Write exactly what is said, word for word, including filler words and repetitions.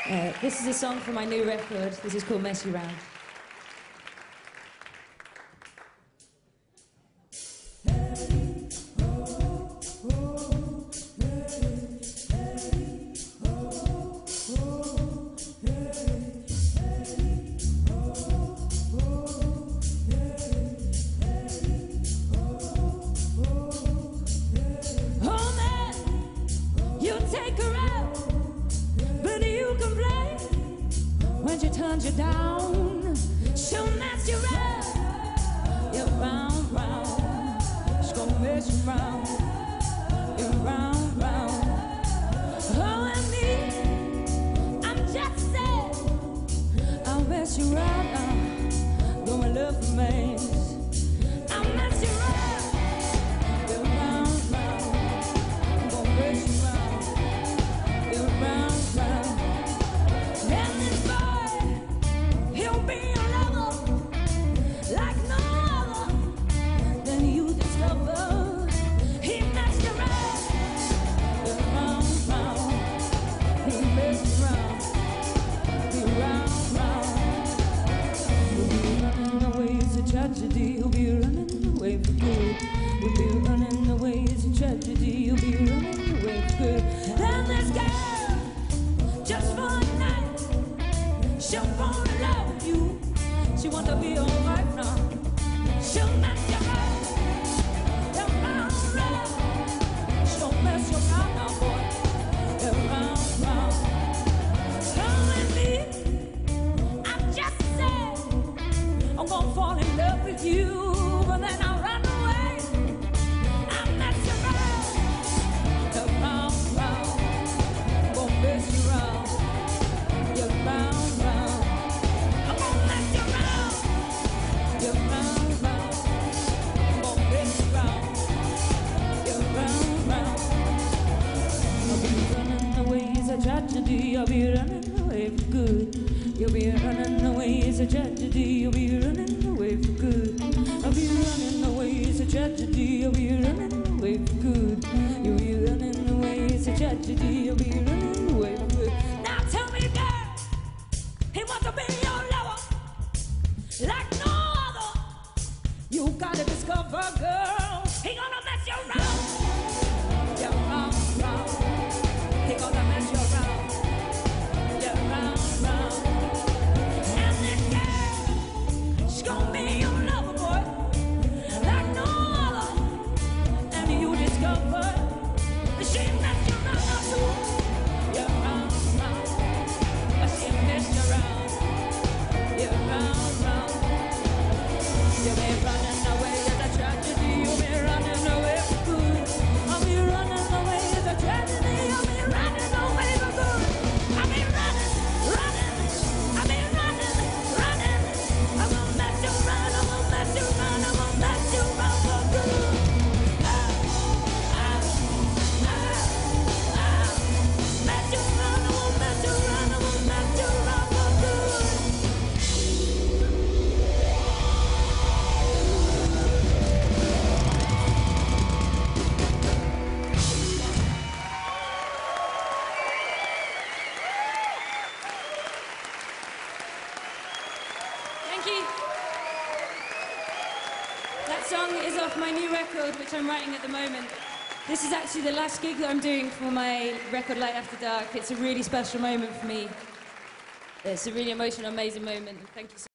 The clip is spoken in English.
Uh, this is a song from my new record. This is called Mess You Round. When she turns you down, she'll mess you round. You're round, round. She's gonna mess you round. You're round, round. Oh, and me, I'm just sad. I'll mess you round now. Though my love remains, I'll mess you round. You're round, round. I'm gonna mess you round. You're round, round. Tragedy, you'll be running away for good. You'll be running away, it's a tragedy. You'll be running away for good. And this girl, just for a night, she'll fall in love with you. She wants to be your wife now. She'll mess you around. You're round, round. She'll mess you around now, boy. You're round, round. Come with me. I'm just sad. I'm gonna fall in love with you, but then I'll run away. I'll mess you around. You're round, round. I'm gonna mess you around. You're round, round. I'm gonna mess you around. You're round, round. I'm gonna mess you around. You're round, round. I'll be running away, it's a tragedy. I'll be running away for good. You'll be running away, it's a tragedy. You'll be running away for good. I'll be running away, it's a tragedy. You'll be running away for good. You'll be running away, it's a tragedy. You'll be running away for good. Now tell me, girl, he wants to be your lover like no other. You gotta discover, girl, he gonna mess you around. You're round, round. He gonna mess you around. You're round, round. Gonna be your lover, boy, like no other. And you discover she messed you around too. You're round, round. She messed you around. You're round, round. You'll be running away, it's a tragedy. You'll be running away for good. I'll be running away, it's a tragedy. I'll be running away for good. I'll be running, running. I'll be running, running. I'm gonna mess you around, I'm gonna mess you around, I'm gonna mess you around for good. Ah, ah, ah, ah. Mess you around, I'm gonna mess you around, I'm gonna mess you around for good. Thank you. That song is off my new record, which I'm writing at the moment. This is actually the last gig that I'm doing for my record, Light After Dark. It's a really special moment for me. It's a really emotional, amazing moment. Thank you so much.